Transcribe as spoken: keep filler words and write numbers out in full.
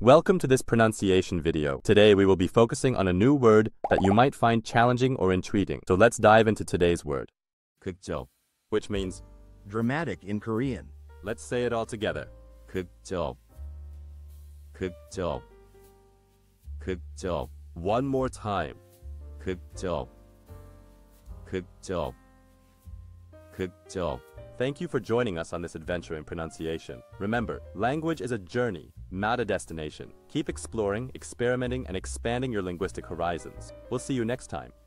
Welcome to this pronunciation video. Today we will be focusing on a new word that you might find challenging or intriguing. So let's dive into today's word. geukjeok, Which means, dramatic in Korean. let's say it all together. geukjeok, geukjeok, geukjeok, One more time. geukjeok, geukjeok, geukjeok. Thank you for joining us on this adventure in pronunciation. Remember, language is a journey, not a destination. Keep exploring, experimenting, and expanding your linguistic horizons. We'll see you next time.